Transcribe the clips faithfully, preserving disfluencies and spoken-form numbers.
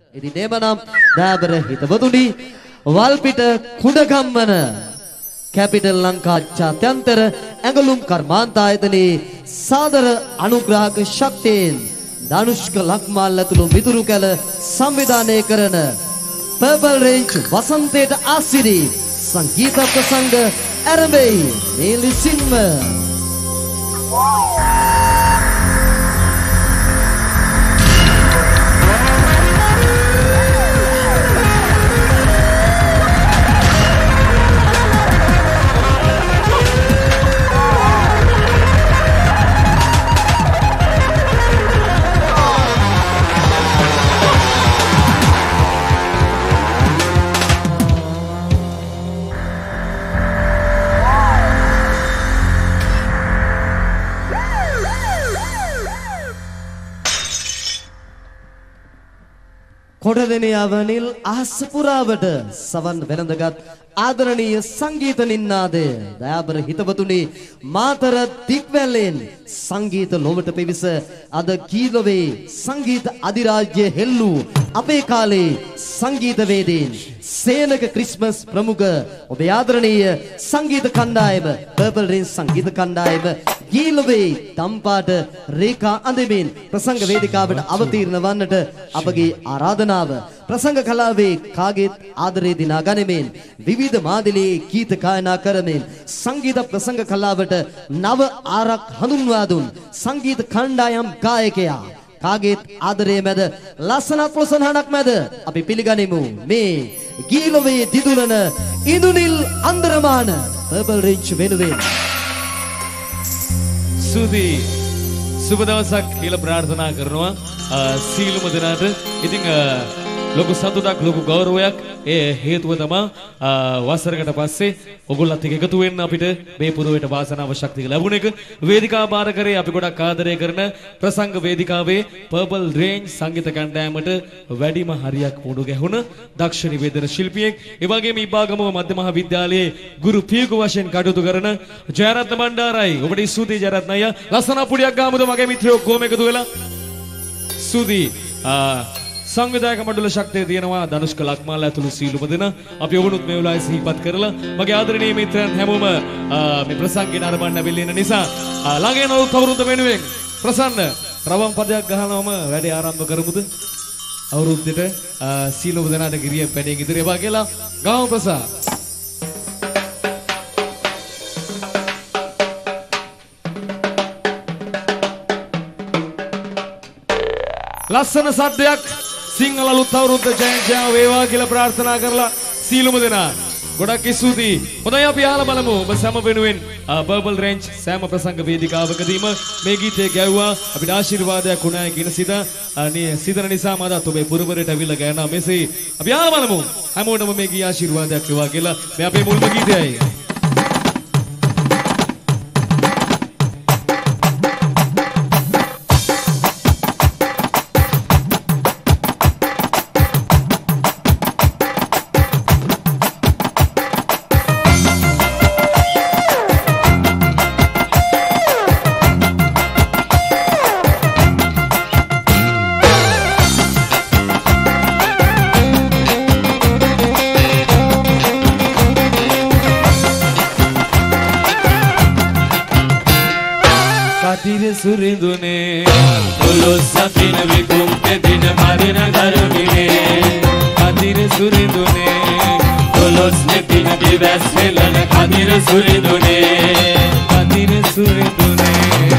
ඉතින් එමනම් දයාබර හිතවතුනි වල්පිට කුඩගම්මන කැපිටල් ලංකා ජාත්‍යන්තර ඇඟලුම් කර්මාන්ත ආයතනයේ සාදර අනුග්‍රාහක ශක්තියෙන් ධනුෂ්ක ලක්මාල් ඇතුළු මිතුරු කැල සංවිධානය කරන පර්පල් රේන්ජ් වසන්තයට ආසිරි සංගීත ප්‍රසංග ආරම්භයි මේ ලෙසින්ම කොටදෙනේ අවනිල් අහස පුරාවට සවන් වෙළඳගත් ආදරණීය සංගීත නින්නාදය දයාබර හිතවතුනි මාතර දික්වැලෙන් සංගීත ලොවට පිවිස අද කීලොවේ සංගීත අධිරාජ්‍ය හෙල්ලු අපේ කාලේ සංගීත වේදීන් සේනක ක්‍රිස්මස් ප්‍රමුඛ ඔබේ ආදරණීය සංගීත කණ්ඩායම පර්පල් රේන්ජ් සංගීත කණ්ඩායම කීලොවේ තම්පාට රේඛා අඳමින් ප්‍රසංග වේදිකාවට අවතීර්ණ වන්නට අපගේ ආරාධනාව ප්‍රසංග කලාවේ කාගේත් ආදරේ දිනා ගනිමින් විවිධ මාදිලේ ගීත ගායනා කරමින් සංගීත ප්‍රසංග කලාවට නව ආරක් හඳුන්වා දුන් සංගීත කණ්ඩායම් ගායකයා කාගේත් ආදරයේ මැද ලස්සනක් ප්‍රසන්නක් මැද අපි පිළිගනිමු මේ ගීලොවේ දිදුලන ඉඳුනිල් අන්දරමාන පර්පල් රේන්ජ් වෙනුවෙන් සුදි සුබ දවසක් කියලා ප්‍රාර්ථනා කරනවා සීලුම දෙනාට. ඉතින් ලොකු සතුටක් ලොකු ගෞරවයක් ඒ හේතුව තමයි වසරකට පස්සේ ඔයගොල්ලත් එක්ක එකතු වෙන්න අපිට මේ පුරවේට වාසනාව ශක්තිය ලැබුණ එක. වේදිකා බාර කරේ අපි ගොඩක් ආදරය කරන ප්‍රසංග වේදිකාවේ පර්පල් රේන්ජ් සංගීත කණ්ඩායමට වැඩිම හරියක් මුඩු ගැහුණ දක්ෂ නිවේදන ශිල්පියෙක්. ඒ වගේම ඉබ්බාගම මධ්‍ය මහා විද්‍යාලයේ ගුරු පියුක වශයෙන් කටයුතු කරන ජයරත්න බණ්ඩාරයි. ඔබට ස්තුතියි ජයරත්න අයියා. ලස්සන පුඩියක් ගාමුද මගේ මිත්‍රයෝ කොහොම එකතු වෙලා. සුදි සංවිධායක මණ්ඩල ශක්තිය තියෙනවා ධනුෂ්ක ලක්මාල් ඇතුළු සීලුම දෙන අපි ඔවුනුත් මේ වෙලාවේ සිහිපත් කරලා මගේ ආදරණීය මිත්‍රයන් හැමෝම මේ ප්‍රසංගේ නරඹන්න බැල්ලෙන නිසා ළඟේන අවුරුද්ද වෙනුවෙන් ප්‍රසන්න රවම් පදයක් ගහනවම වැඩේ ආරම්භ කරමුද අවුරුද්දට සීලුම දෙනාට ගිරිය පැණේ ඉදිරිය බා කියලා ගාම ප්‍රසා ලස්සන සද්දයක් සිංහල අලුත් අවුරුද්ද ජය ජය වේවා කියලා ප්‍රාර්ථනා කරලා සීලුම දෙනා ගොඩක් ස්තුතියි. හොඳයි අපි අහලා බලමු ඔබ සම වෙනුවෙන් පර්පල් රේන්ජ් සෑම ප්‍රසංග වේදිකාවකදීම මේ ගීතය ගැයුවා අපිට ආශිර්වාදයක් වුණායි කියන සිත සිතන නිසා මදත් ඔබේ පුරවරයට අවිල්ලා ගෑනා මෙසේ අපි අහලා බලමු හැමෝටම මේ ගී ආශිර්වාදයක් වේවා කියලා මේ අපේ මුල්ම ගීතයයි. සුරිඳුනේ දොළොස් සතින විකුම් දෙදින මරණ ධර්මිනේ කදිර සුරිඳුනේ දොළොස් නෙතින දිවස් වෙලන කදිර සුරිඳුනේ කදිර සුරිඳුනේ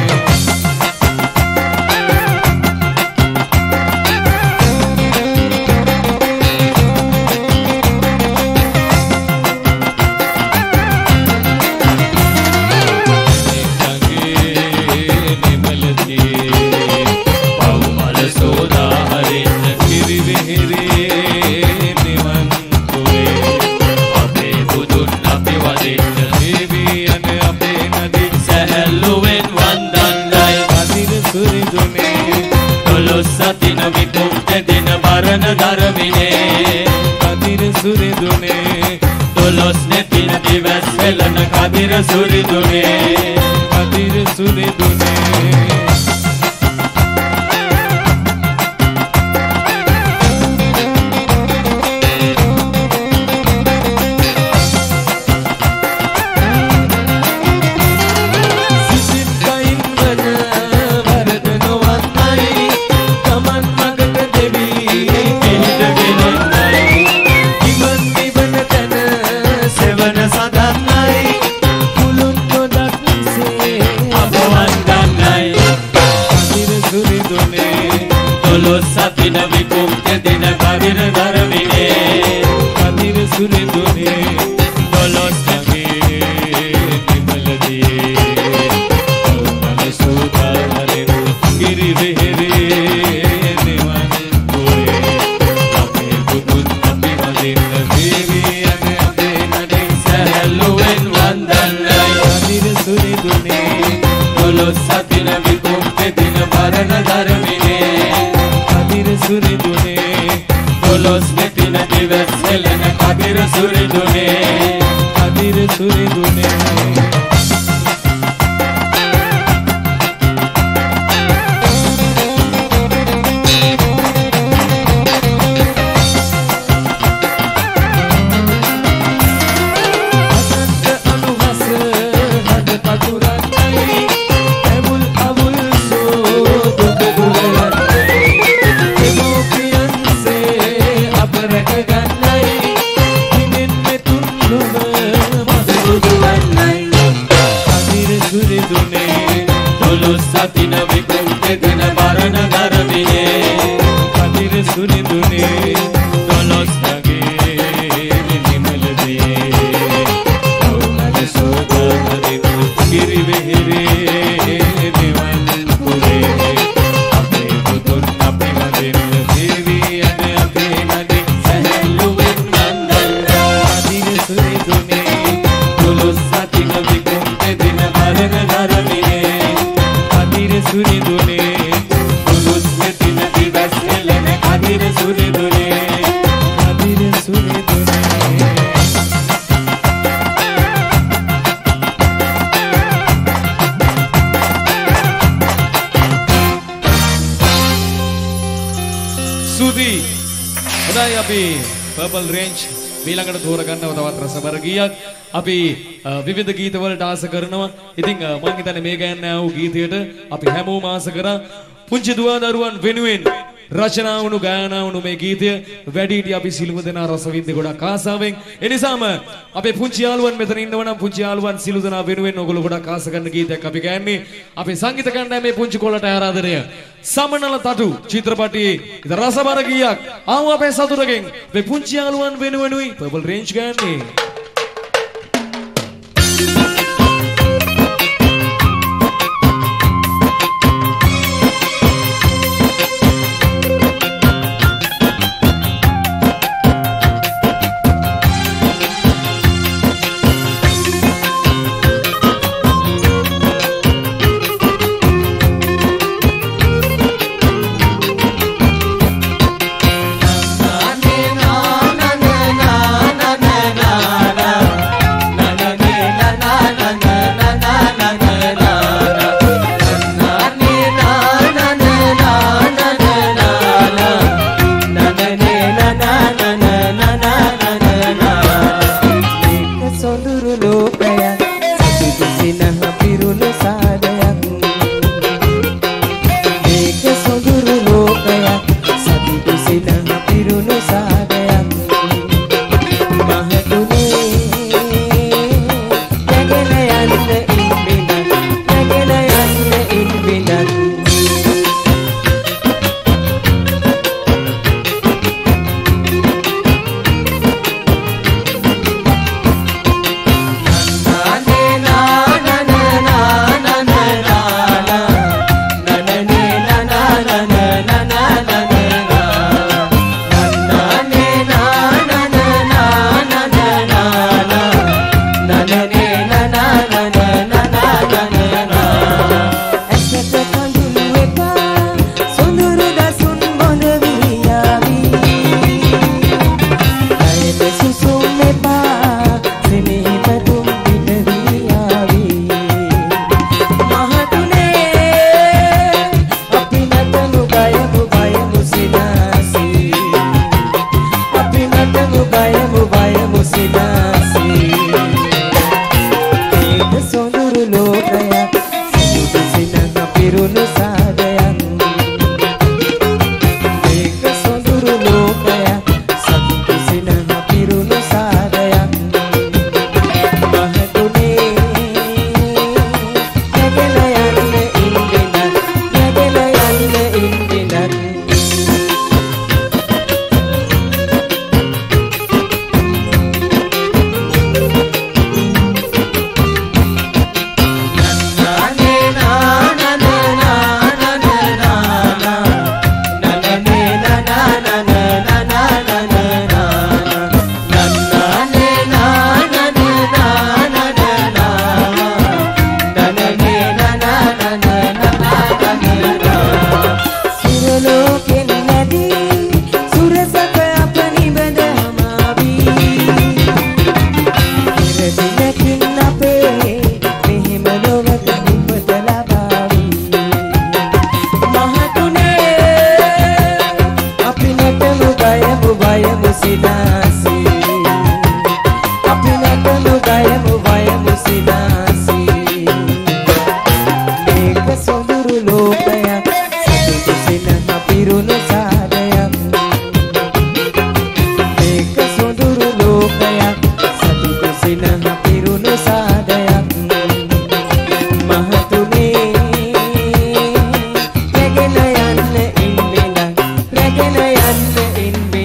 ධර්මිනේ කදිර සුරිඳුනේ දොළොස් නෙතින දිවස් වෙලන කදිර සුරිඳුනේ කදිර සුරිඳුනේ දොළොස් නෙතින දිවස් හෙළන කදිර සුරිඳුනේ කදිර සුරිඳුනේ සතින විකුන්තේ දින බරණ ධර්මිනේ කදිර සුරිඳුනේ දොළොස් නගේ නිමලදී ඕනද සෝදනදී කිරි වෙහෙරේ දෙවන් පුරේ අපේ පුතුන් අපේ වදින දේවී යන අපේ නදී සැහැල්ලුවෙන් නන්දන කදිර සුරිඳුනේ දොළොස් සතින විකුන්තේ දින බරණ ධර්මිනේ සුරිඳුනේ දොළොස් නෙතින දිවස් හෙළන කදිර සුරිඳුනේ කදිර සුරිඳුනේ සුදි හොඳයි අපි පර්පල් රේන්ජ් ඊළඟට තෝරගන්නව තවත් රසබර ගීයක් අපි විවිධ ගීත වලට ආස කරනවා. ඉතින් මම හිතන්නේ මේ ගයන්න ආව ගීතයට අපි හැමෝම ආස කරා. පුංචි දුව දරුවන් වෙනුවෙන් රචනා වුණු ගායනා වුණු මේ ගීතය වැඩිහිටි අපි සිළුම දෙනා රස විඳි ගොඩක් ආසාවෙන්. ඒ නිසාම අපේ පුංචි යාළුවන් මෙතන ඉන්නව නම් පුංචි යාළුවන් සිළු දෙනා වෙනුවෙන් ඔයගොල්ලෝ ගොඩක් ආස කරන ගීතයක් අපි ගයන්නේ. අපේ සංගීත කණ්ඩායමේ පුංචි කොල්ලට ආරාධනය. සමනල තටු චිත්‍රපටයේ ඉත රසබර ගීයක් ආව අපේ සතුටකින් මේ පුංචි යාළුවන් වෙනුවෙනුයි පර්පල් රේන්ජ් ගයන්නේ. na na na na na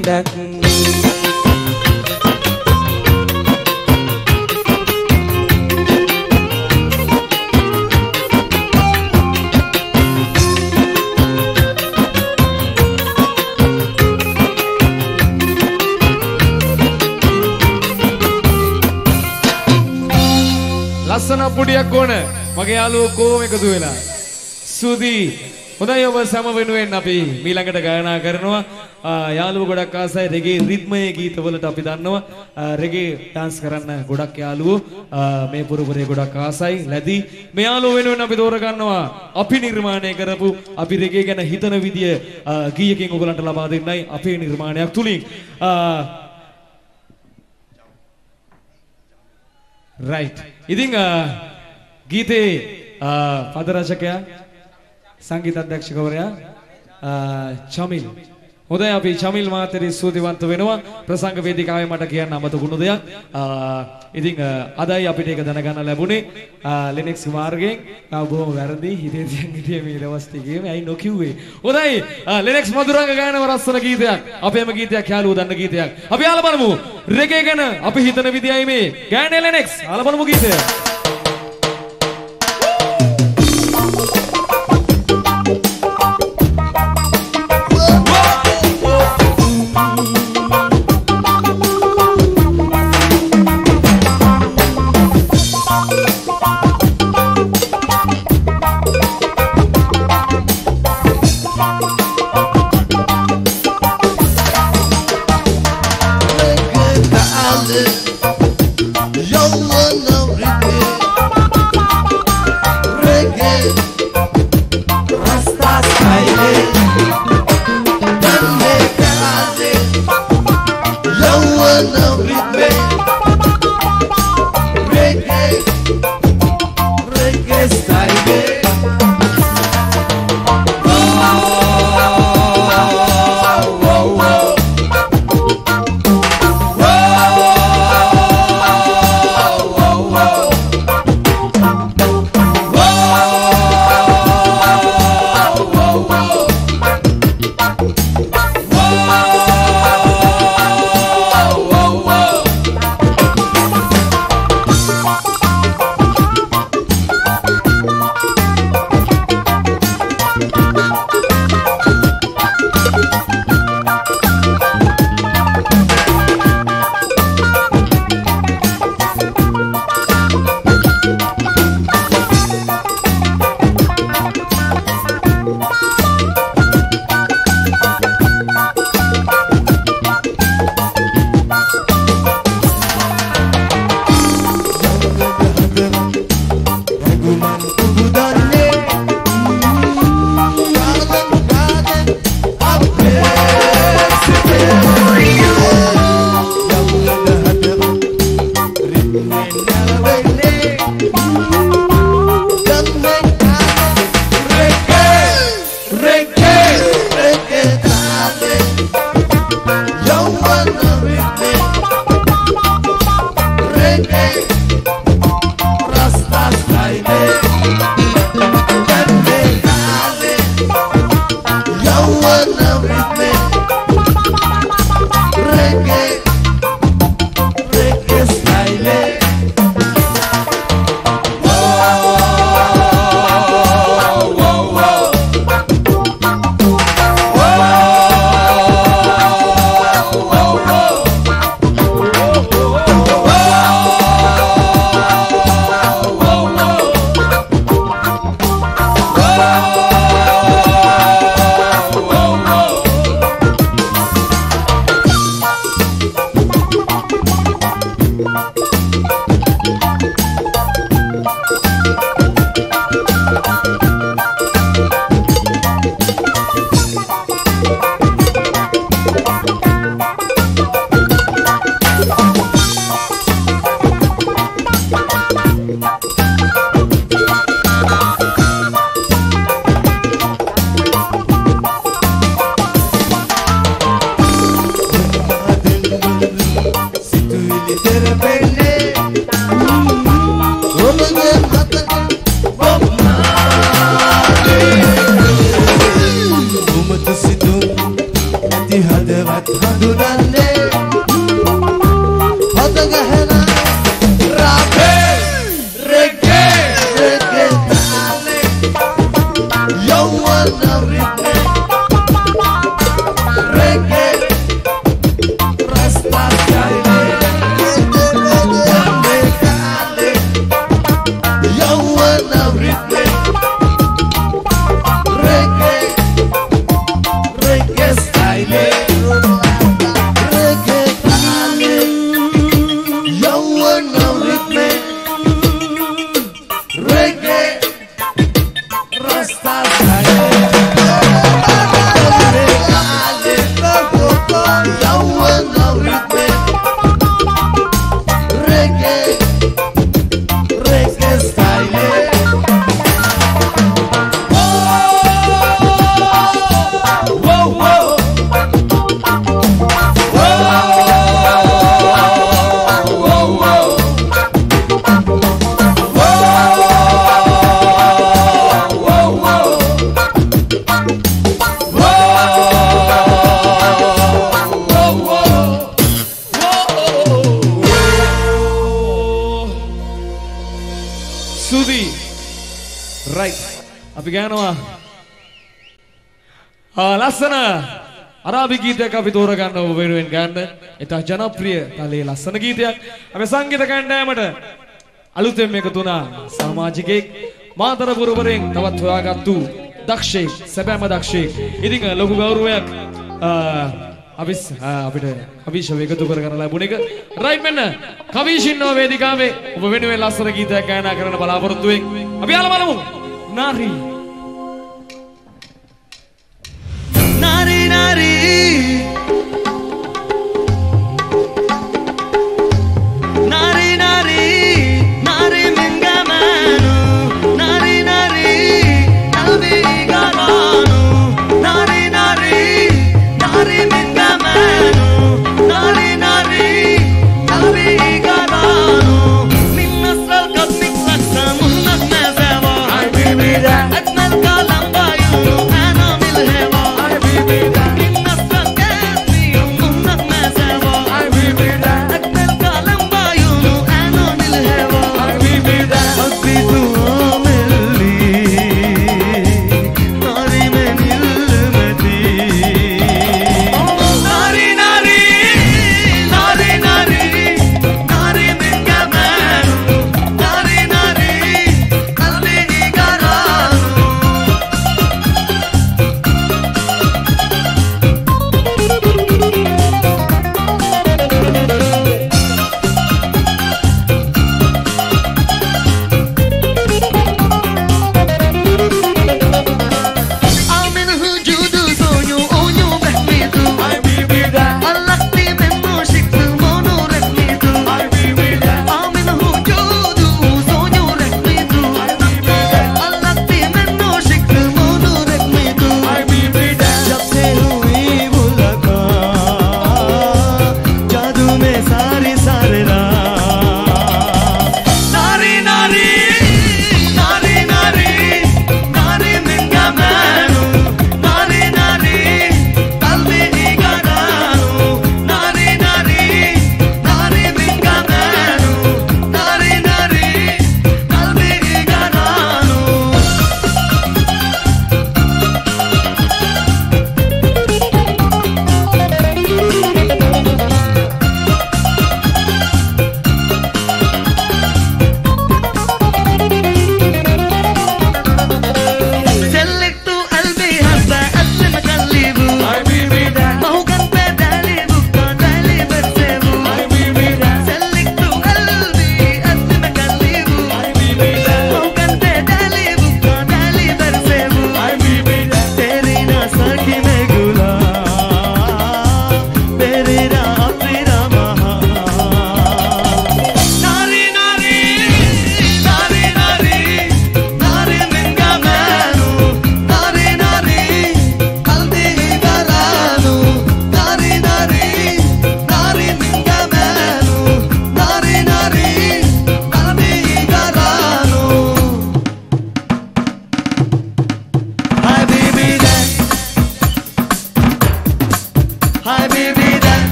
tindak. ලස්සන පුඩියක් ඕන මගේ යාළුවෝ කොහොම එකතු වෙලා සුදි හොඳයි ඔබ සම වෙනුවෙන් අපි ඊළඟට ගායනා කරනවා යාළුවෝ ගොඩක් ආසයි රෙගේ රිද්මයේ ගීතවලට අපි දන්නවා රෙගේ dance කරන්න ගොඩක් යාළුවෝ මේ පුරුපුරේ ගොඩක් ආසයි ලැබි මේ යාළුවෝ වෙනුවෙන් අපි තෝර ගන්නවා අපි නිර්මාණය කරපු අපි රෙගේ ගැන හිතන විදිය ගීයකින් ඔයගලන්ට ලබා දෙන්නයි අපේ නිර්මාණයක් තුලින් right ඉතින් ගීතේ පද රචකයා සංගීත අධ්‍යක්ෂකවරයා චමිල් හොඳයි අපි චමිල් මාතේ ස්තුතිවන්ත වෙනවා ප්‍රසංග වේදිකාවේ මට කියන්න අමතකුණු දෙයක් ඉතින් අදයි අපිට ඒක දැනගන්න ලැබුණේ ලිනක්ස් මාර්ගයෙන් ආ බොහොම වැරදි හිතේ තියන් හිටියේ මේ දවස් ටිකේ ඇයි නොකියුවේ හොඳයි ලිනක්ස් මధుරංග ගායනව රස්සන ගීතයක් අපේම ගීතයක් යාළුවෝ දන්න ගීතයක් අපි ආලා බලමු රෙගේ ගැන අපි හිතන විදියයි මේ ගායන ලිනක්ස් ආලා බලමු ගීතය Yo, one of ලස්සන අරාබි ගීතයක් අපි තෝරගන්න ඔබ වෙනුවෙන් ගන්න. ඒත් ජනප්‍රිය තලයේ ලස්සන ගීතයක්. අපි සංගීත කණ්ඩායමට අලුතෙන් එකතු වුණා සමාජිකයෙක් මාතර පුරවරෙන් තවත් හොයාගත්තු දක්ෂයෙක්, සැබෑම දක්ෂයෙක්. ඉතින් ලොකු ගෞරවයක් අපි අපිට කවිෂව එකතු කරගන්න ලැබුණ එක. රයිට් මෙන්න කවිෂ ඉන්නවා වේදිකාවේ. ඔබ වෙනුවෙන් ලස්සන ගීතයක් ගායනා කරන්න බලාපොරොත්තු වෙමින් අපි ආලා බලමු. නාරි Nari nari Nari nari Nari mingamanu Nari nari Nabi galanu Nari nari Nari mingamanu Nari nari Nabi galanu Minnasral kasnik laksa munnak nazava Ay bibida Ajmal kalam bayu Ana milheva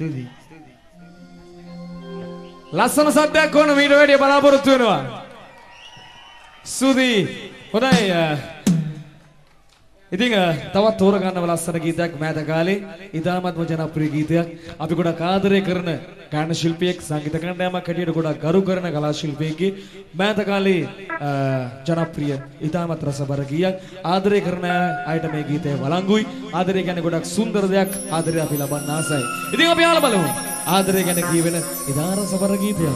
ස්තුතියි. ලස්සන සද්දයක් ඕන මීට වැඩිය බලාපොරොත්තු වෙනවා. ස්තුතියි. හොඳයි. ඉතින් තවත් තෝරගන්නව ලස්සන ගීතයක් මෑත කාලේ ඉතාමත්ම ජනප්‍රිය ගීතයක්. අපි ගොඩක් ආදරය කරන ගායන ශිල්පියෙක් සංගීත කණ්ඩායමක් හැටියට ගොඩක් ගරු කරන කලා ශිල්පියෙක්ගේ මෑත කාලේ ජනප්‍රිය ඉතාමත් රසබර ගීයක්. ආදරය කරන අයට මේ ගීතය වළංගුයි. ආදරය කියන්නේ ගොඩක් සුන්දර දෙයක්. ආදරය අපි ලබන්න ආසයි. ඉතින් අපි ආලා බලමු. ආදරය ගැන කියවෙන ඉතා රසබර ගීතයක්.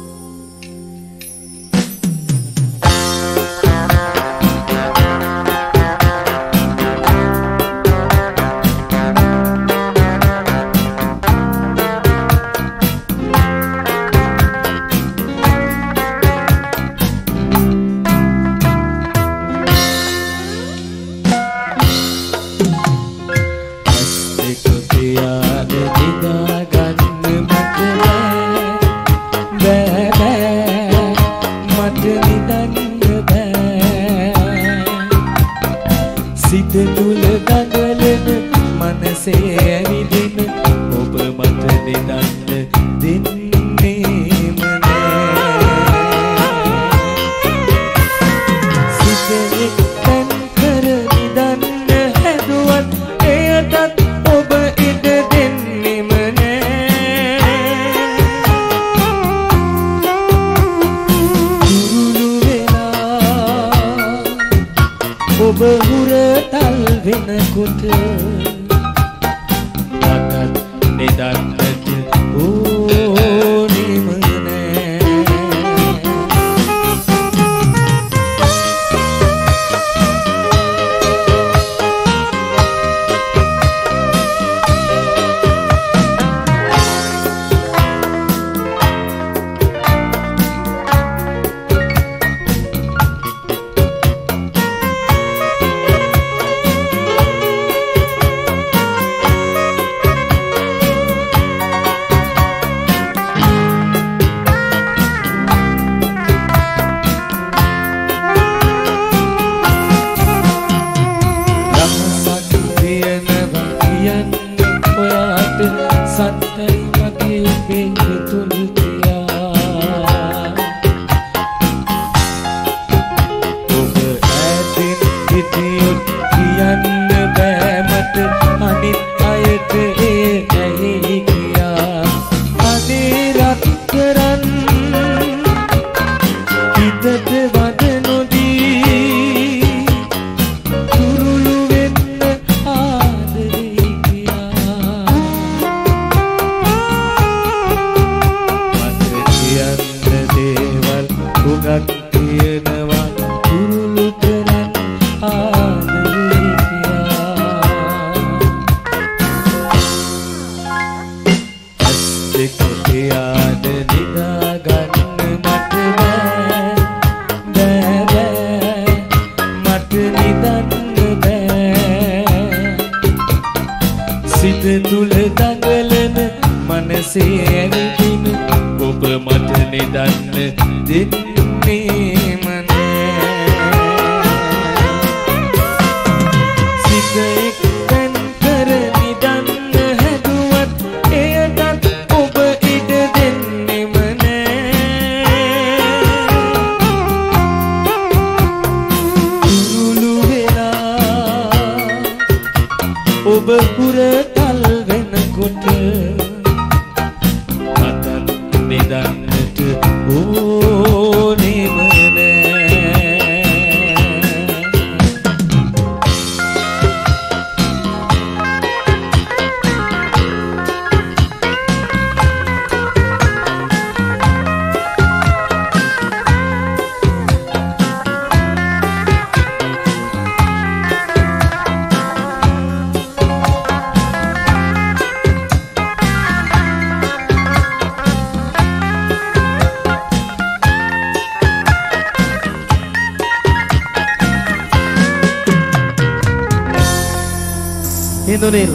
හිඳුනිල්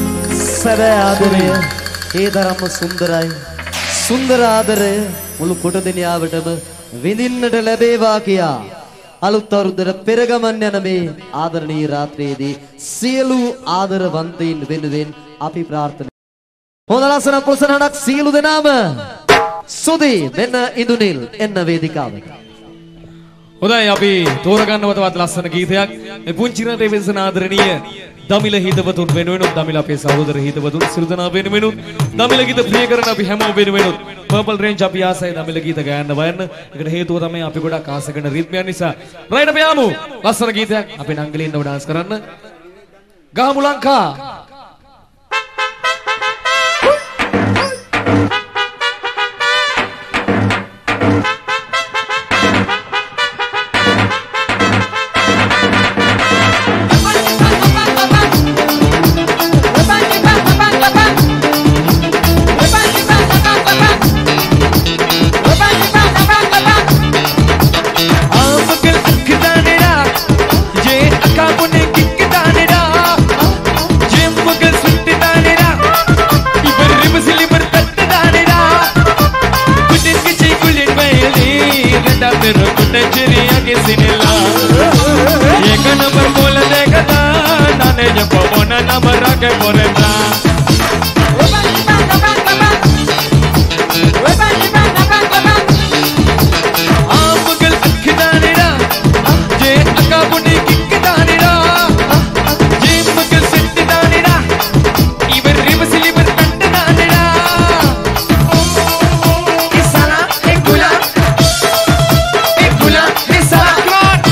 සැබෑ ආදරය ඒ තරම්ම සුන්දරයි. සුන්දර ආදරය මුළු කොට දෙනියාවටම විඳින්නට ලැබේවා කියා අලුත් අවුරුද්දට පෙර ගමන් යන මේ ආදරණීය රාත්‍රියේදී සියලු ආදරවන්තයින් වෙනුවෙන් අපි ප්‍රාර්ථනා හොඳ ලස්සන පුරුෂණක් සීලු දෙනාම සුදි මෙන්න ඉඳුනිල් එන්න වේදිකාවට. හොඳයි අපි තෝරගන්නව තවත් ලස්සන ගීතයක්. මේ පුංචි රටේ වෙනසන ආදරණීය දමිල හිතවතුන් වෙනුවෙනුත් දමිල අපේ සහෝදර හිතවතුන් සියලු දෙනා වෙනුවෙනුත් දමිල ගීත ප්‍රිය කරන අපි හැමෝම වෙනුවෙනුත් පර්පල් රේන්ජ් අපි ආසයි දමිල ගීත ගායන්න වයන්න. ඒකට හේතුව තමයි අපි ගොඩක් ආස කරන රිද්මයන් නිසා. රයිට් අපි යමු. ලස්සන ගීතයක් අපි නංගලින්නව ඩාන්ස් කරන්න. ගහමු ලංකා.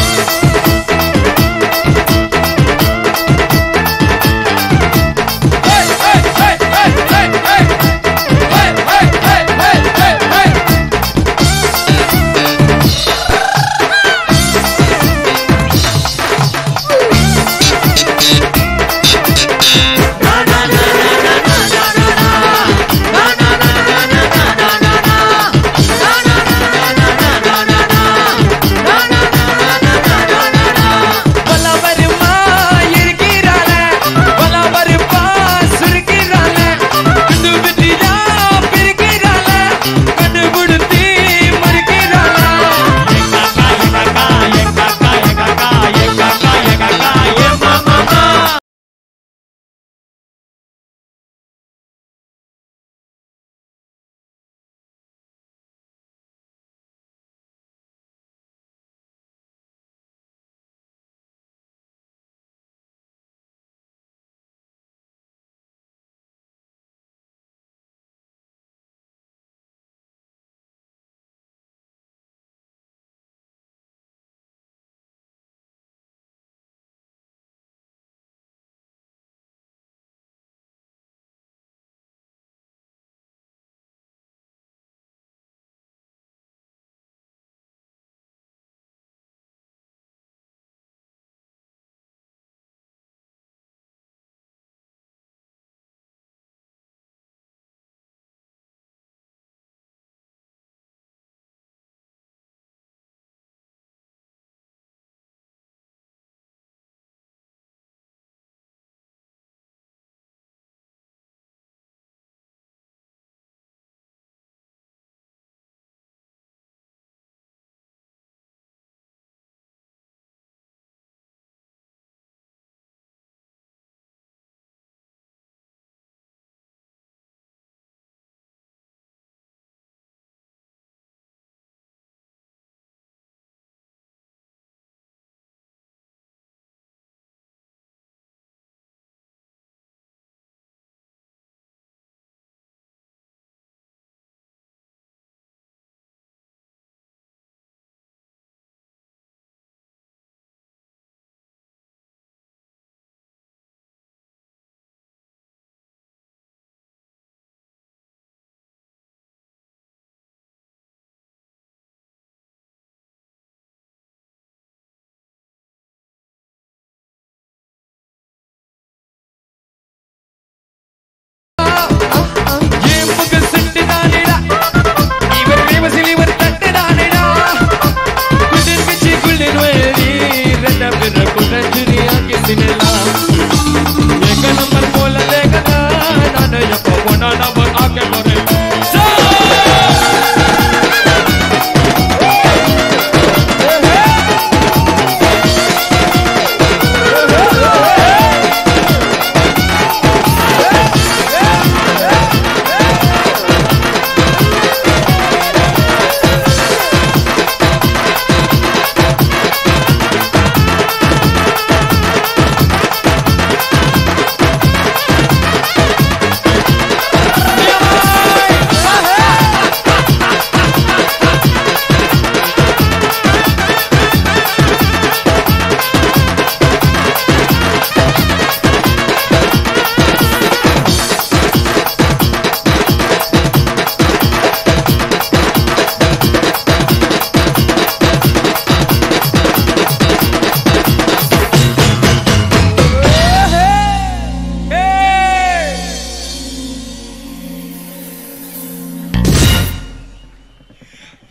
Hey!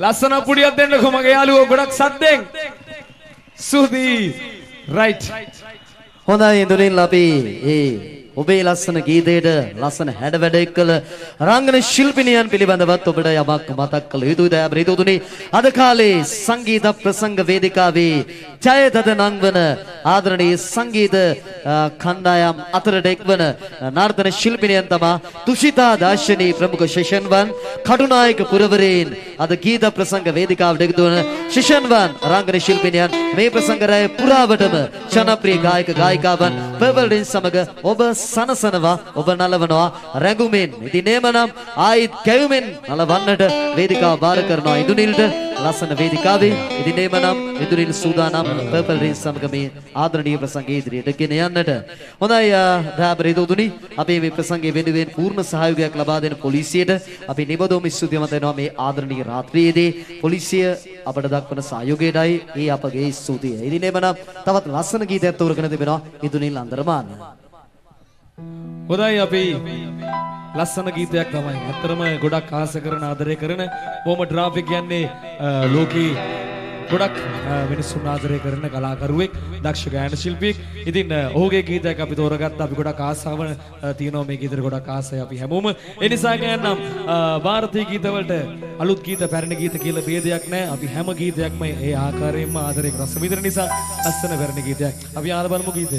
ලස්සන පුඩියක් දෙන්නකෝ මගේ යාළුවෝ ගොඩක් සද්දෙන්. සුදි. right. හොඳයි ඉඳුලින් අපි ඒ ඔබේ ලස්සන ගීතයට ලස්සන හැඩ වැඩ එක්කල රංගන ශිල්පිනියන් පිළිබඳවත් ඔබට යමක් මතක් කළ යුතුයි දයාබර හිතුතුනි. අද කාලේ සංගීත ප්‍රසංග වේදිකාවේ ජයදත නංවන ආදරණීය සංගීත කණ්ඩායම් අතරට එක්වන නර්තන ශිල්පිනියන් තමා තුෂිතා දාශනී ප්‍රමුඛ ශිෂ්‍යන්වන් කටුනායක පුරවරයන් අද ගීත ප්‍රසංග වේදිකාවට එකතු වන ශිෂ්‍යන්වන් රංගන ශිල්පිනියන් මේ ප්‍රසංග රැය පුරාවටම ජනප්‍රිය ගායක ගායිකාවන් පර්වල්ඩින් සමග ඔබ සනසනවා ඔබ නලවනවා රැඟුමෙන්. ඉතින් එමනම් ආයිත් කැවුමෙන් නලවන්නට වේදිකාව බාර කරනවා ඉදුනිල්ට ලස්සන වේදිකාවේ. ඉතින් එමනම් ඉදුනිල් සූදානම් පර්පල් රේන්ජ් සමග මේ ආදරණීය ප්‍රසංගය ඉදිරියට ගෙන යන්නට. හොඳයි දයාබර හිතුතුනි අපි මේ ප්‍රසංගයේ වෙනුවෙන් පූර්ණ සහයෝගයක් ලබා දෙන පොලිසියට අපි නිබඳවම ස්තුතිවන්ත වෙනවා මේ ආදරණීය රාත්‍රියේදී පොලිසිය අපට දක්වන සහයෝගයටයි ඒ අපගේ ස්තුතිය. ඉතින් එමනම් තවත් ලස්සන ගීතයක් තෝරගෙන තිබෙනවා ඉදුනිල් අන්දරමාන. හොඳයි අපි ලස්සන ගීතයක් තමයි. අතරම ගොඩක් ආස කරන ආදරය කරන බොහොම ඩ්‍රාෆික් කියන්නේ ලෝකේ ගොඩක් මිනිස්සුන් ආදරය කරන කලාකරුවෙක් දක්ෂ ගායන ශිල්පියෙක්. ඉතින් ඔහුගේ ගීතයක් අපි තෝරගත්තා. අපි ගොඩක් ආසාව තියෙනවා මේ ගීතේට ගොඩක් ආසයි අපි හැමෝම. ඒ නිසා කියන්නම් ಭಾರತೀಯ ගීතවලට අලුත් ගීත පැරණි ගීත කියලා ભેදයක් නැහැ. අපි හැම ගීතයක්ම ඒ ආකාරයෙන්ම ආදරය රස විඳින නිසා ලස්සන පැරණි ගීතයක්. අපි ආල බලමු ගීතය.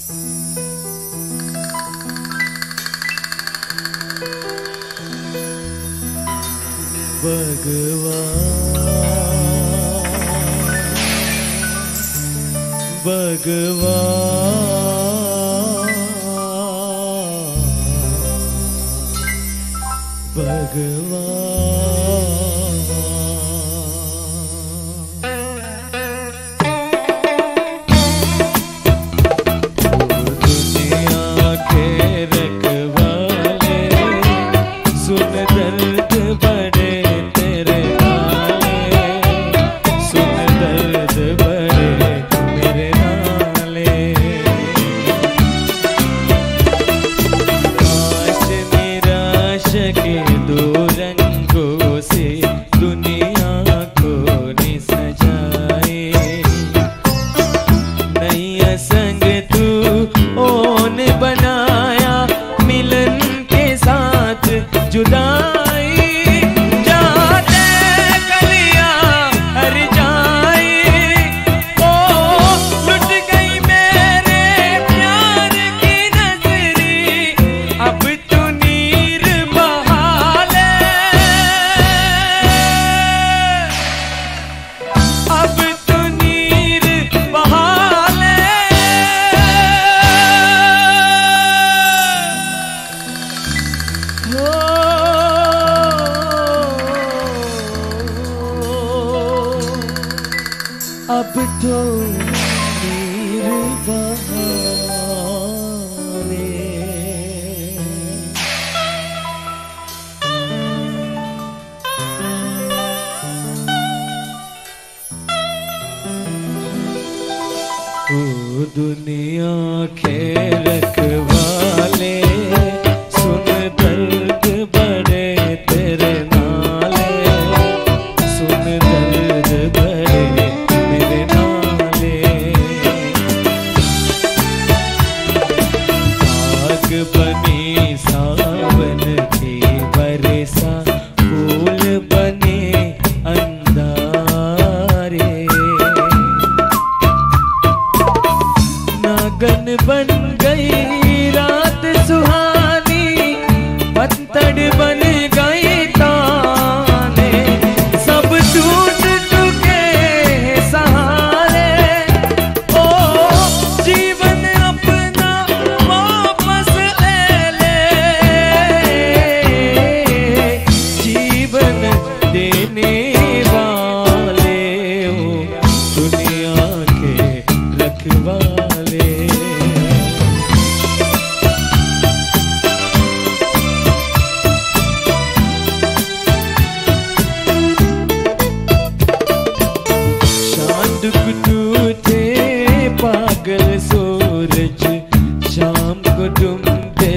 भगवान भगवान दुनिया के रखवाले सुन दर्द बड़े तेरे नाले सुन दर्द बड़े मेरे नाले काश निराश के दो रंगों से दुनिया को नि सजाए नैया संग तू ओन बनाया मिलन के साथ जुदाई जाते कलियां हर जाए ओ लुट गई मेरे प्यार की नजरी अब तू नीर बहा ले अब तू नीर बहा ले हो अब तो नीर बहा ले ओ दुनिया के रखवाले सुन दर्द बड़े तेरे नाले सुन दर्द बड़े मेरे नाले आग बनी सावन की बरसा फूल बने अंधारे नागन बन गई रात सुहानी पत्थर बन गई ताने सब टूट चुके हैं सहारे ओ जीवन अपना वापस ले ले जीवन देने वाले हो दुनिया के रखवाले चांद को टूटे पागल सूरज शाम को डूबते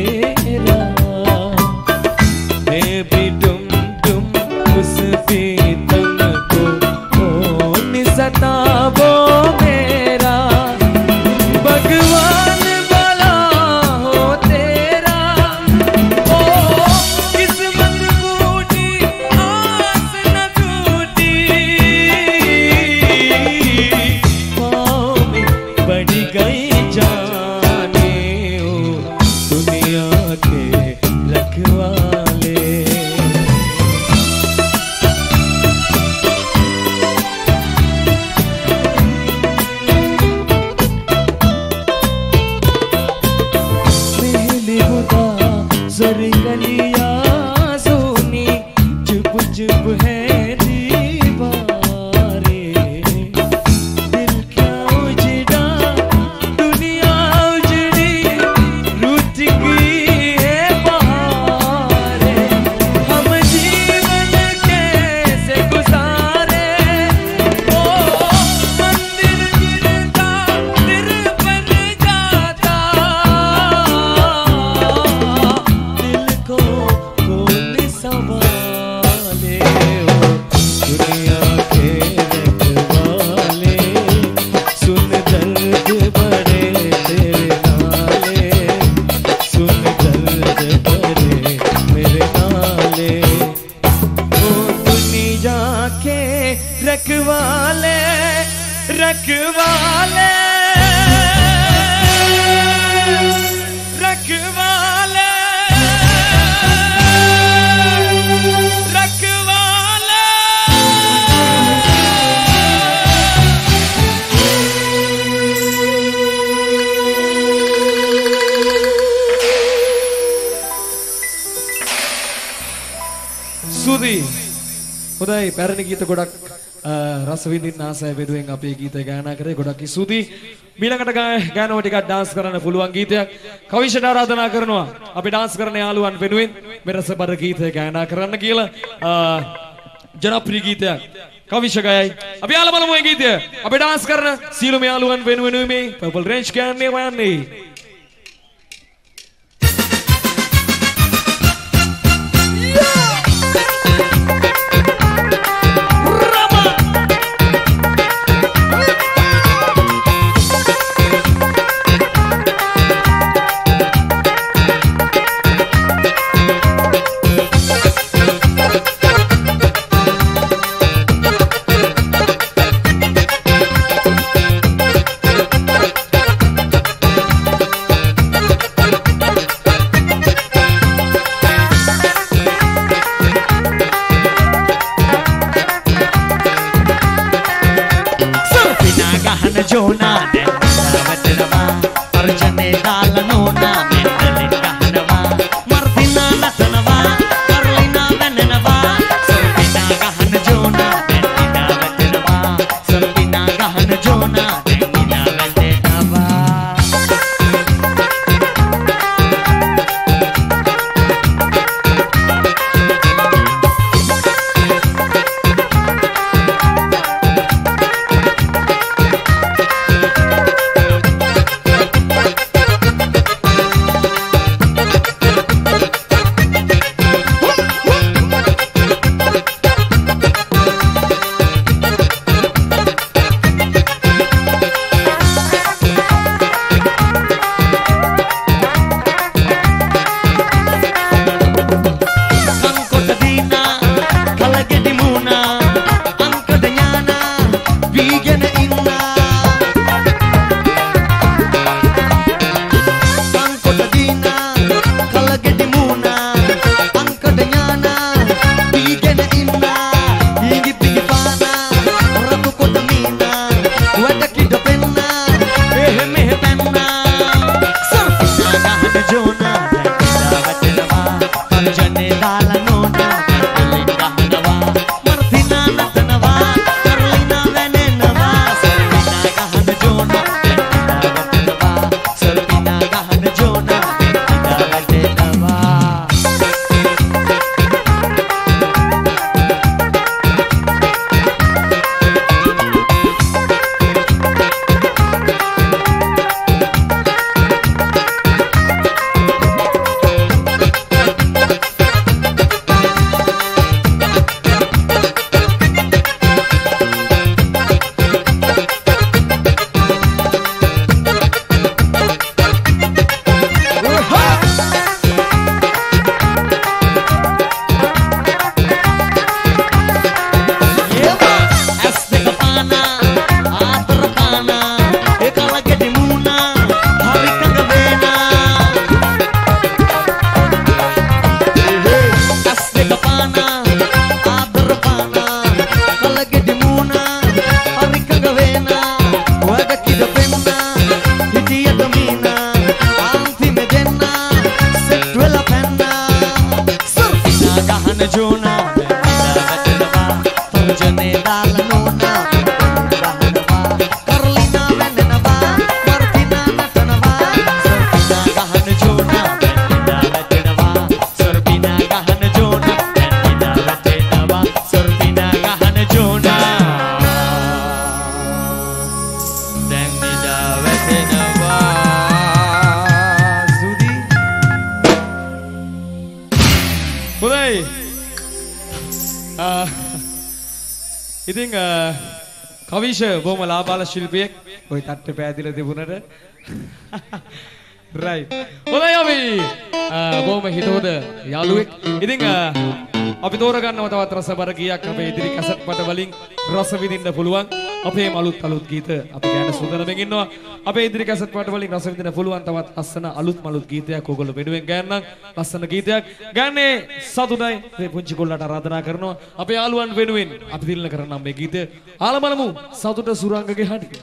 सवेरा मैं भी डूब डूब उस पे ස්තුතියි. හොඳයි පැරණි ගීත ගොඩක් රස විඳින්න ආසය වෙනුවෙන් අපේ ගීතය ගායනා කරේ ගොඩක් ස්තුතියි. ඊළඟට ගානව ටිකක් ඩාන්ස් කරන්න පුළුවන් ගීතයක් කවිෂට ආරාධනා කරනවා. අපි ඩාන්ස් කරන යාළුවන් වෙනුවෙන් මෙරසබර ගීතය ගායනා කරන්න කියලා ජනප්‍රිය ගීතයක් කවිෂ ගයයි. අපි යාළුවා බලමු මේ ගීතය. අපි ඩාන්ස් කරන සියලුම යාළුවන් වෙනුවෙන් මේ Purple Range කියන්නේ වයන්නේ. ඉතින් කවිෂ බොහොම ලාබාල ශිල්පියෙක්. ඔය තට්ටේ පෑදිලා තිබුණට රයිට්. හොඳයි අපි බොහොම හිතවද යාළුවෙක්. ඉතින් අපි තෝරගන්නවා තවත් රසබර ගීයක් අපේ ඉදිරි කැසට් පට වලින් රස විඳින්න පුළුවන්. අපේ අලුත් අලුත් ගීත අපි ගන්න සූදානම්ෙන් ඉන්නවා. අපේ ඉදිරි කැසට් පට වලින් රස විඳින්න පුළුවන් තවත් අස්සන අලුත් මලුත් ගීතයක් ඕගොල්ලෝ වෙනුවෙන් ගන්නම්. ලස්සන ගීතයක් ගන්නේ සතුටයි මේ පුංචි කොල්ලට ආරාධනා කරනවා. අපේ යාළුවන් වෙනුවෙන් අපි දිල්න කරනම් මේ ගීතය. ආලමලමු සතුට සුරංගගේ හඬ.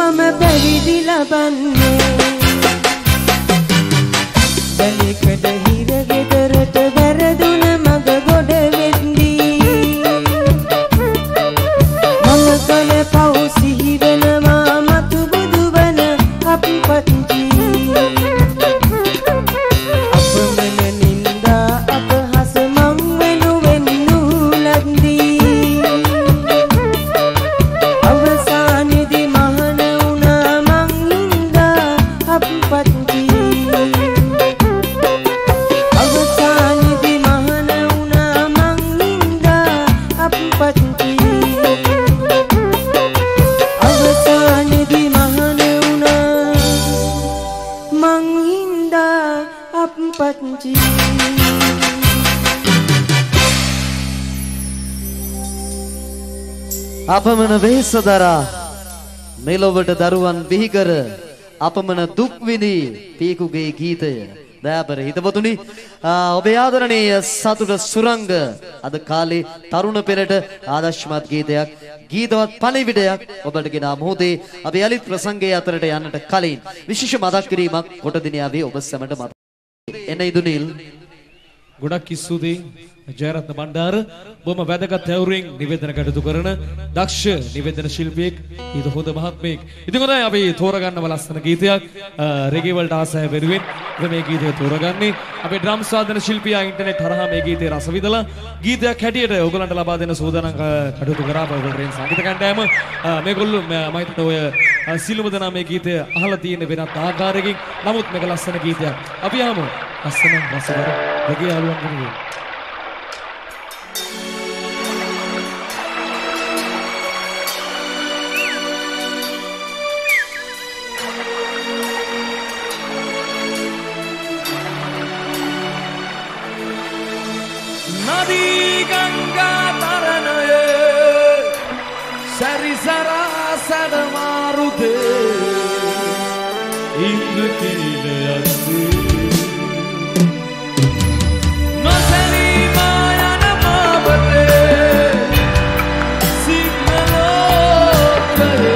මම පැවිදි ලබන්නේ බැලිකඩ හිර ගෙදරට වැරදුන මග ගොඩ වෙද්දී මම කල පව් සිහි වෙනවා මතු බුදු වන අපපත්ති අපමණ නින්දා අපහස මං වෙනුවෙන් නුලද්දී අවසානයේදී මහන වුණා මං හින්දා අපපත්ති අවසානයේදී මහන වුණා මං හින්දා අපපත්ති අවසානයේදී මහන වුණා මං හින්දා අපපත්ති අපමණ වෙහෙසදරා මෙලොවට දරුවන් බිහිකර අපමණ දුක් විඳි පීකුගේ ගීතය දයාබර හිතවතුනි ඔබේ ආදරණීය සතුට සුරංග අද කාලේ තරුණ පෙරට ආදර්ශමත් ගීතයක් ගීතවත් පණිවිඩයක් ඔබට ගෙන මොහොතේ අපි යලිත් ප්‍රසංගයේ අතරට යන්නට කලින් විශේෂ මතක් කිරීමක් කොට දිනියාවේ ඔබ සැමට මතක් එන ඉදුනිල් ගොඩක් ස්තුතියි ජයරත්න බණ්ඩාර බොහොම වැදගත් ඇවුරින් නිවේදන කටයුතු කරන දක්ෂ නිවේදන ශිල්පියෙක් ඊට හොඳ මහත්මයෙක්. ඉතින් හොඳයි අපි තෝරගන්නව ලස්සන ගීතයක් රෙගේ වලට ආසය වෙනුවෙන් මේ ගීතය තෝරගන්නේ අපේ ඩ්‍රම්ස් වාදන ශිල්පියා ඉන්ටර්නෙට් හරහා මේ ගීතේ රස විඳලා ගීතයක් හැටියට ඔයගලන්ට ලබා දෙන සූදානම් කටයුතු කරා ඔයගොල්ලෝ රේන් සංගීත කණ්ඩායම මේගොල්ලෝ මම හිතන්නේ ඔය සිළුම දෙනා මේ ගීතය අහලා තියෙන වෙනත් ආකාරයකින් නමුත් මේක ලස්සන ගීතයක්. අපි ආමු ලස්සන රසවර රෙගේ යාළුවන් වෙනුවෙන් नदी गंगा तरनय सरिसरा सद मारुते इंद्रकीलयसे नसरी मायन मावते सिंहलोकये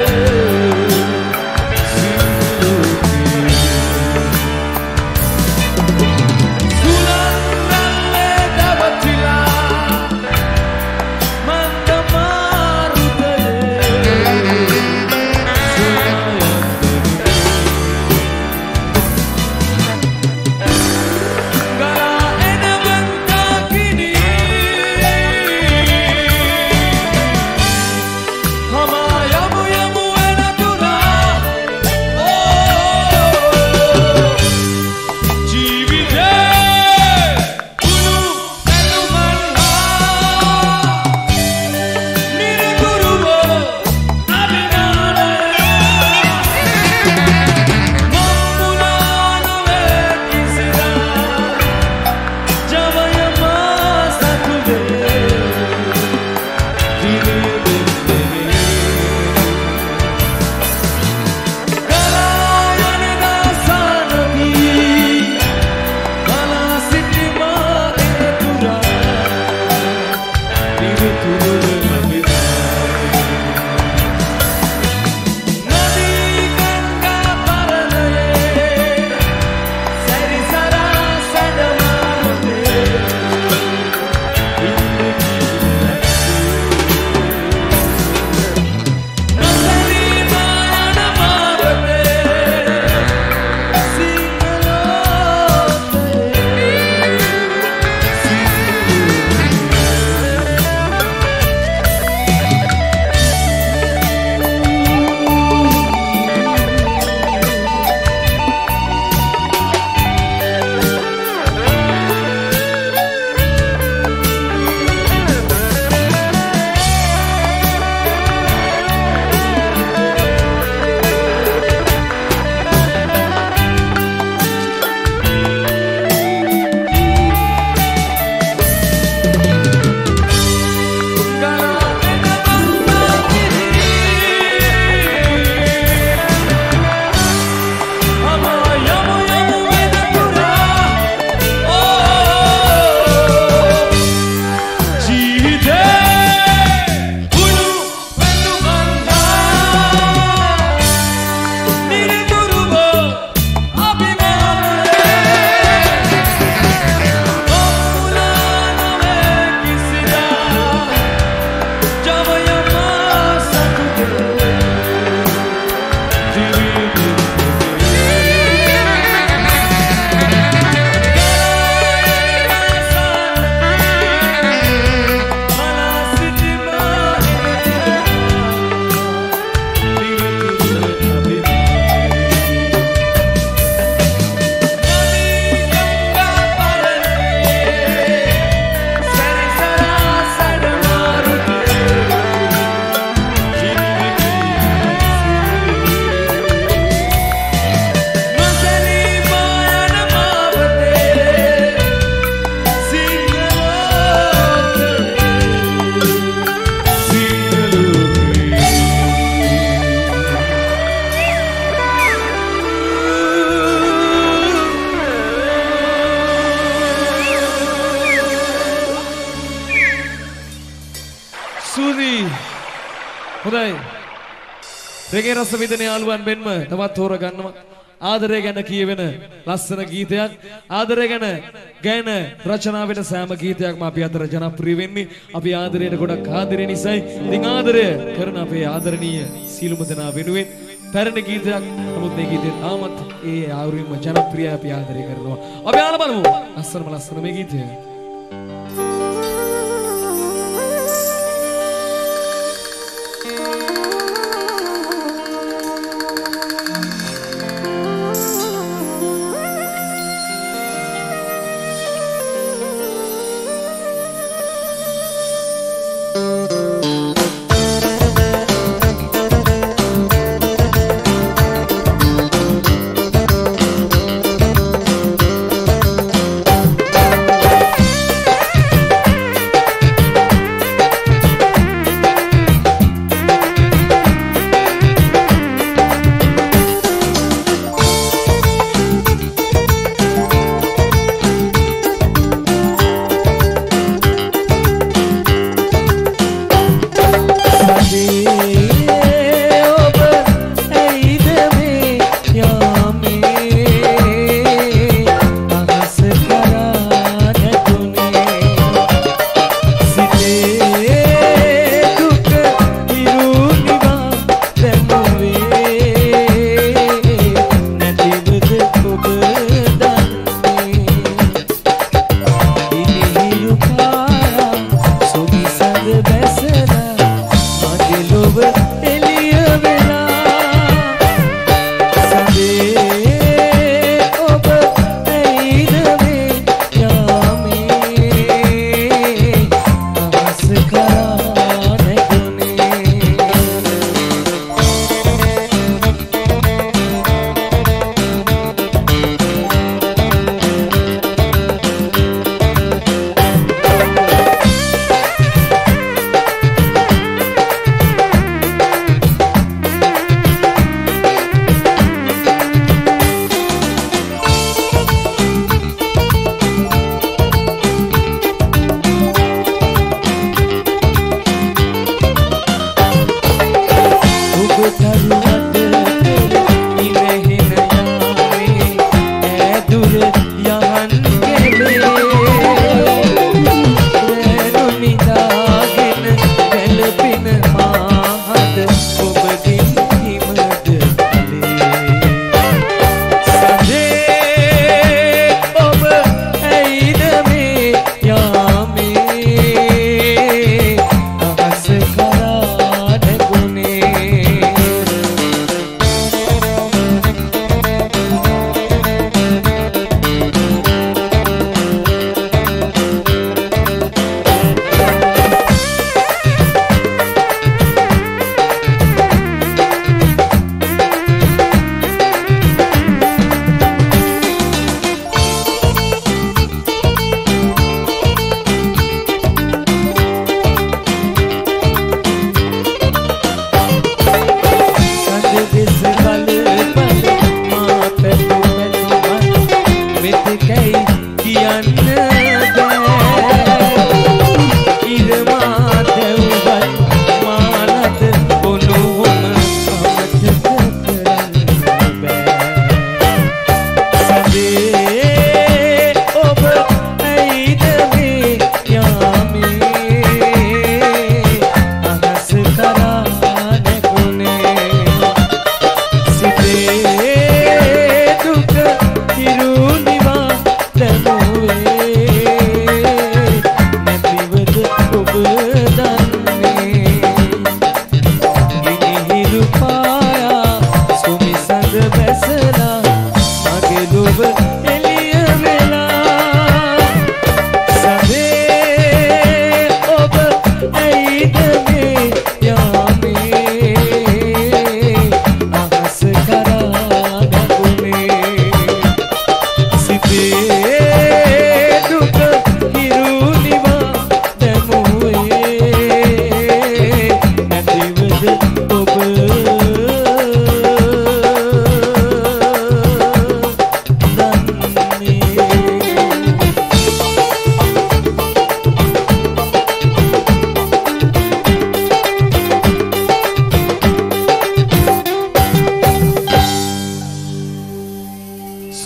රෙගේ රස විඳින යාළුවන් මෙන්ම තවත් තෝරගන්නවා. ආදරය ගැන කියවෙන ලස්සන ගීතයක්. ආදරය ගැන ගැන රචනා වෙන සෑම ගීතයක්ම අපි අතර ජනප්‍රිය වෙන්නේ අපි ආදරයට ගොඩක් ආදරය නිසායි. ඉතින් ආදරය කරන අපේ ආදරණීය සීලුම දෙනා වෙනුවෙන් පැරණි ගීතයක්. නමුත් මේ ගීතය තාමත් ඒ ආවුරින්ම ජනප්‍රියයි අපි ආදරය කරනවා. අපි ආලා බලමු. ලස්සනම ලස්සන මේ ගීතය.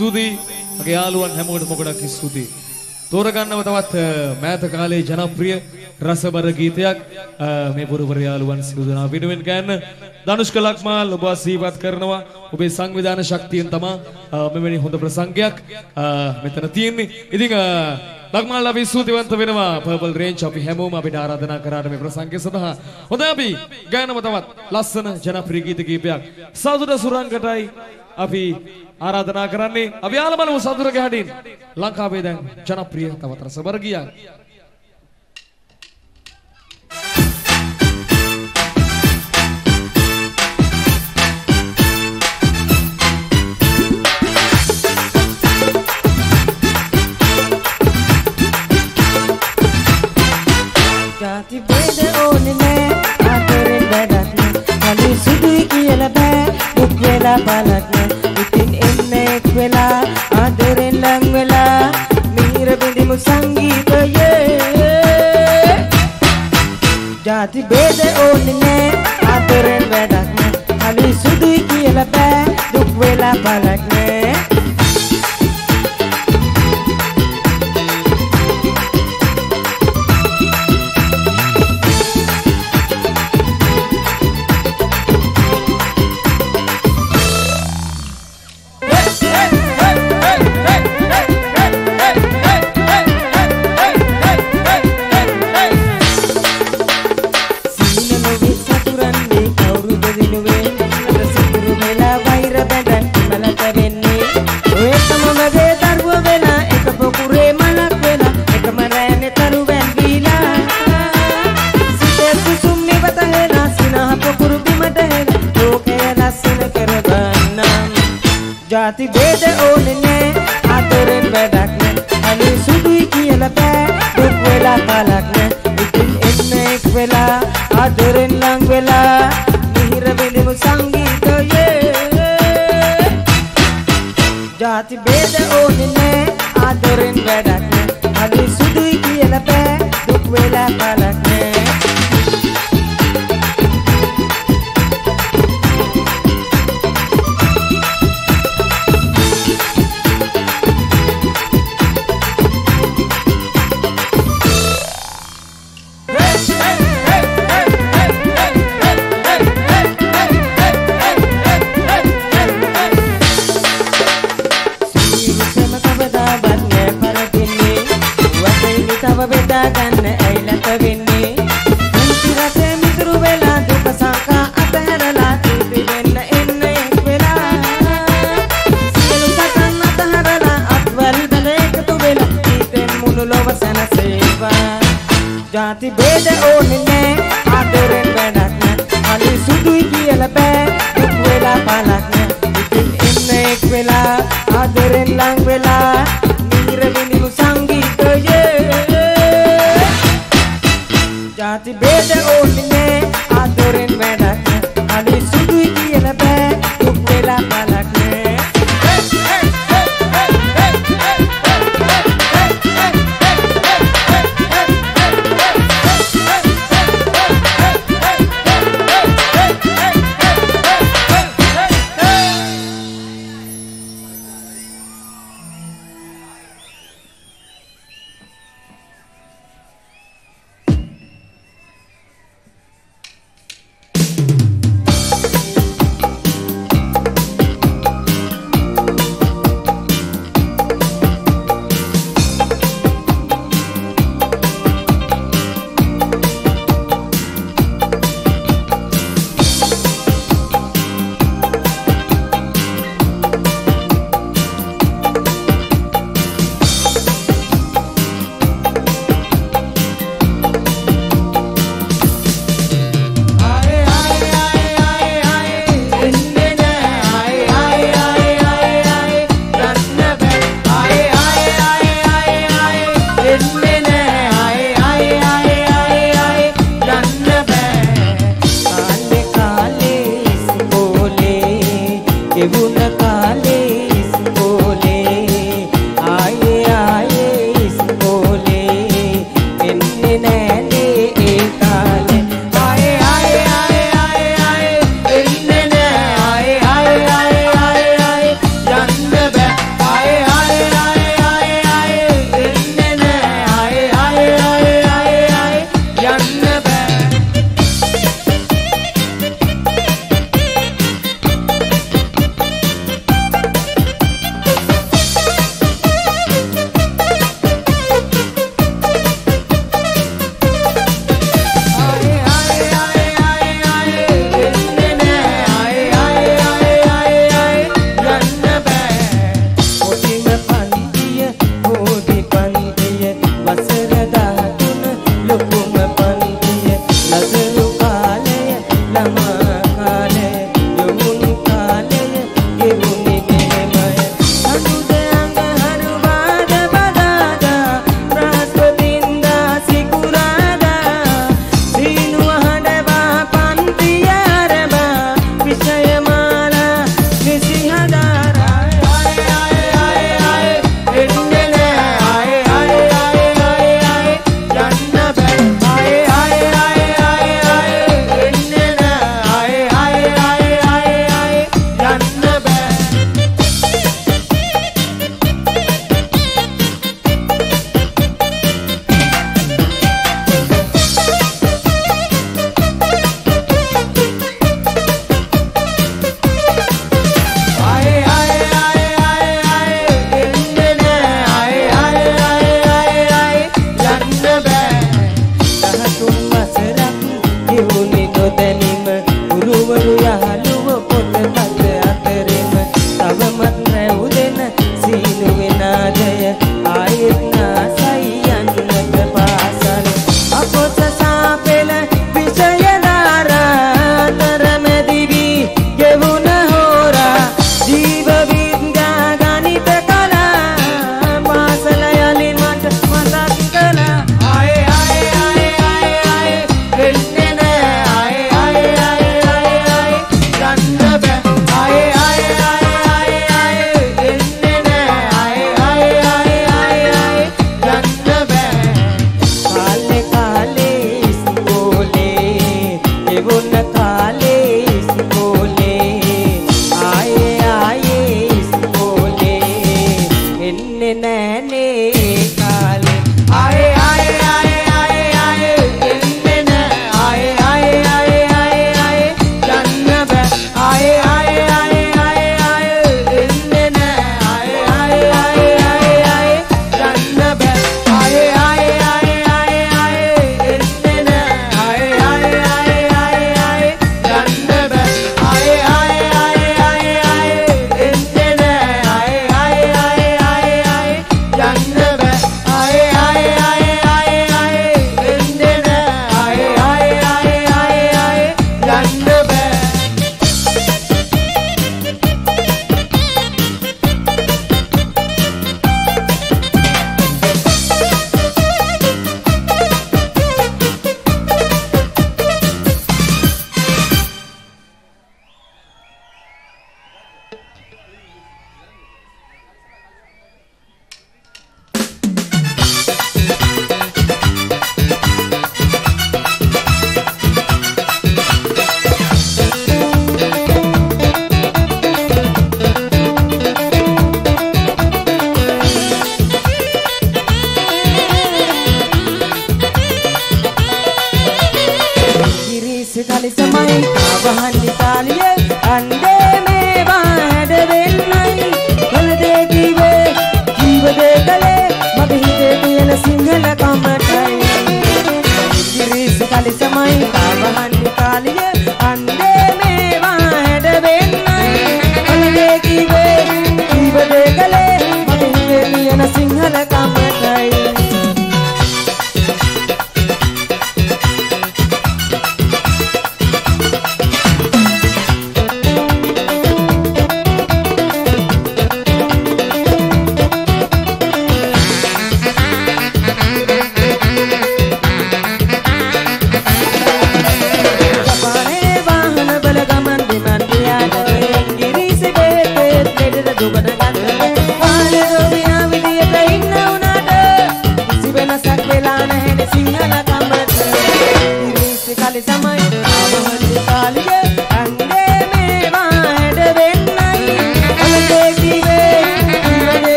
ස්තුතියි. මගේ යාළුවන් හැමෝටම ගොඩක් ස්තුතියි. තෝරගන්නව තවත් මෑත කාලේ ජනප්‍රිය රසබර ගීතයක් මේ පුරවර යාළුවන් සිදු දෙනා වෙනුවෙන් ගන්න ධනුෂ්ක ලක්මාල් ඔබ ආශීර්වාද කරනවා. ඔබේ සංවිධාන ශක්තියෙන් තමයි මෙවැනි හොඳ ප්‍රසංගයක් මෙතන තියෙන්නේ. ඉතින් ලක්මාල් අපි ස්තුතිවන්ත වෙනවා. පර්පල් රේන්ජ් අපි හැමෝම අපිට ආරාධනා කරාට මේ ප්‍රසංගය සඳහා. හොඳයි අපි ගානම තවත් ලස්සන ජනප්‍රිය ගීත කීපයක් සතුට සුරංගටයි අපි ආරාධනා කරන්නේ. අපි ආලමලම සතුටගේ හැටින් ලංකාවේ දැන් ජනප්‍රිය තවත් රසබර ගීයක්. ජාති බේද ඕනේ නෑ ආදරෙන් වැඩක් නෑ කලි සුදුයි කියලා බෑ දුක් වෙලා බලක් නෑ ඉතින් එන්නේ එක් වෙලා ආදරෙන් ලං වෙලා මිහිර බිඳිමු සංගීතයේ ජාති බේද ඕනේ නෑ ආදරෙන් වැඩක් නෑ කලි සුදුයි කියලා බෑ දුක් වෙලා බලක් නෑ ජාති බේද ඕනේ නෑ ආදරෙන් වැඩක් නෑ අලි සුදුයි කියලා බෑ දුක් වෙලා බලක් නෑ ඉතින් එන්නේ එක් වෙලා ආදරෙන් ලං වෙලා මිහිර බිඳිමු සංගීතයේ ජාති බේද ඕනේ නෑ ආදරෙන් වැඩක් නෑ අලි සුදුයි කියලා බෑ දුක් වෙලා බලක් නෑ ගන්න ඇයිලත වෙන්නේ මුචි රටේ මිතුරු වෙලා දුක සංකා අතහැරලා තීපි වෙන්න එන්න එක් වෙලා සියලු සතන් අතහැරලා අත්වල බල එකතු වෙලා තීතෙන් මුළු ලොව සැනසේවා ජාති බේද ඕනේ නෑ ආදරෙන් වැඩක් නෑ අලි සුදුයි කියලා බෑ දුක් වෙලා බලක් නෑ ඉතින් එන්න එක් වෙලා ආදරෙන් ලං වෙලා මිහිර විනිමු සංගීතයේ ජාති බේද ඕනේ නෑ ආදරෙන් වැඩක් නෑ අලි සුදුයි කියලා බෑ දුක් වෙලා බලක් නෑ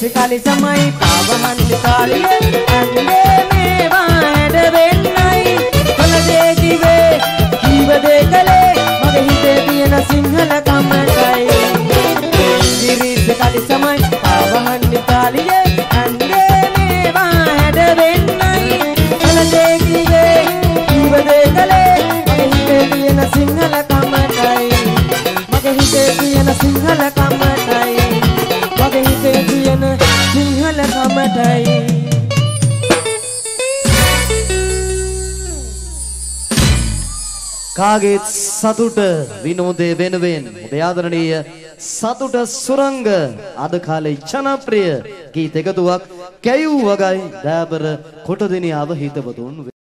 සිකලි සමයි පාවහන්නේ කාලියේ අන්නේ මේවා හැඩ වෙන්නයි කලදේ කිවේ කීව දේ කලේ මගේ හිතේ තියෙන සිංහල කමටයි ඉංග්‍රීසි සිකලි සමයි පාවහන්නේ කාලියේ අන්නේ මේවා හැඩ වෙන්නයි කලදේ කිවේ කීව දේ කලේ මගේ හිතේ තියෙන සිංහල කමටයි මගේ හිතේ තියෙන සිංහල කමටයි මගේ හිතේ තියෙන සිංහල කමටයි කාගේත් සතුට විනෝදේ වෙනුවෙන් ඔබේ ආදරණීය සතුට සුරංග අද කාලේ ජනප්‍රිය ගීත එකතුවක් කැයූ වගයි දෑබර කොටදෙනියාව හිතවතුන්